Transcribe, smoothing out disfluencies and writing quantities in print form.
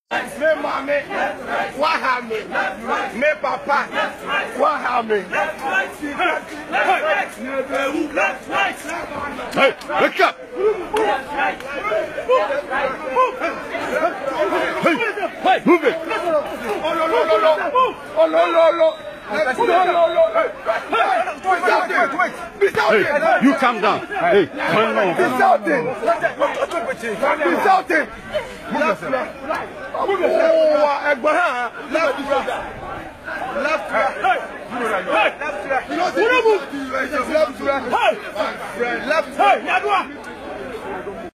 Me mommy, what have me? Me papa, what have me? Hey, wake up! Hey, move it! Oh no no no no! Oh no no no! Hey, you calm down. Hey, calm down. Be shouting. Move yourself. Left. Left.